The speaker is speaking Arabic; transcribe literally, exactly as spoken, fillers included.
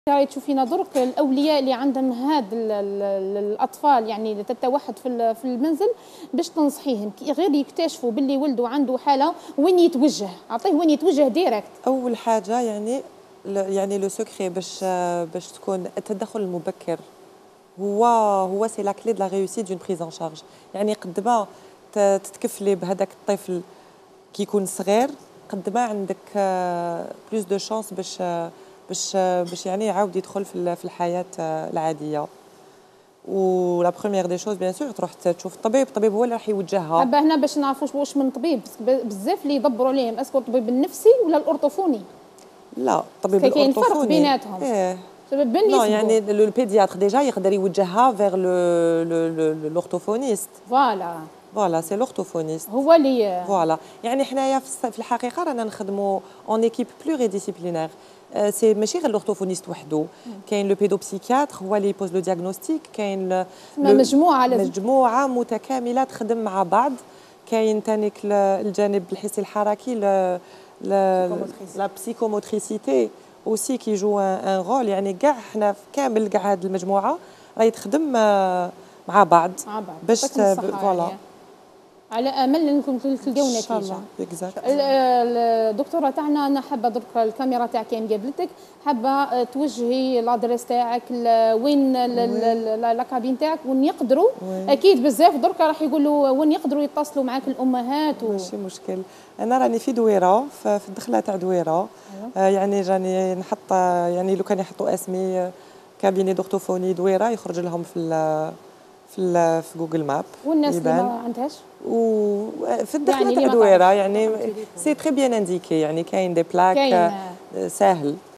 راهي تشوفينا درك الاولياء اللي عندهم هاد الاطفال يعني اللي تتوحد في في المنزل باش تنصحيهم غير يكتشفوا باللي ولده عنده حاله وين يتوجه، اعطيه وين يتوجه ديريكت. اول حاجه يعني يعني لو سكري باش باش تكون التدخل المبكر هو هو سي لا كلي دو لا ريوسيت دون بريز ان شارج. يعني قد ما تتكفلي بهذاك الطفل كي يكون صغير قد ما عندك بلوس دو شانس باش باش باش يعني يعاود يدخل في في الحياه العاديه. و لا بروميير دي شوز بيان سور تروح تشوف الطبيب، الطبيب هو اللي راح يوجهها. حابه هنا باش نعرفوش واش من طبيب بزاف اللي يدبروا عليهم، اسكو الطبيب النفسي ولا الارطوفوني؟ لا الطبيب الارطوفوني كاين فرق بيناتهم. ايه نو يعني البيدياتر ديجا يقدر يوجهها فيغ لو لورتوفونيست. فوالا فوالا سي لورتوفونيست هو اللي فوالا. يعني حنايا في الحقيقه رانا نخدموا اون ايكيب بلوري ديسيبلينير. سي ماشي غير لورتوفونيست وحده، كاين لو بيدوبسيكياتر هو اللي يبوز لو دياغنوستيك، كاين مجموعه مجموعه متكامله تخدم مع بعض. كاين تانيك الجانب الحسي الحركي لا بسيكوموتريسيتي اوسي كي جو ان رول. يعني كاع حنا كامل كاع هذه المجموعه راهي تخدم مع بعض مع بعض باش فوالا على امل انكم تلقاو نتيجه ان شاء الله. الدكتوره تاعنا انا حابه درك الكاميرا تاعك كاين قابلتك، حابه توجهي لادريس تاعك وين لا كابين تاعك وين يقدروا. اكيد بزاف درك راح يقولوا وين يقدروا يتصلوا معاك الامهات. ماشي مشكل. انا راني في دويره في الدخله تاع دويره. آه يعني راني نحط يعني لو كان يحطوا اسمي كابيني دورتوفوني دويره يخرج لهم في في في جوجل ماب. والناس اللي ما عندهاش وفي الدخله يعني تاع دويره يعني سي تري بيان انديكي. يعني كاين دي بلاك ساهل.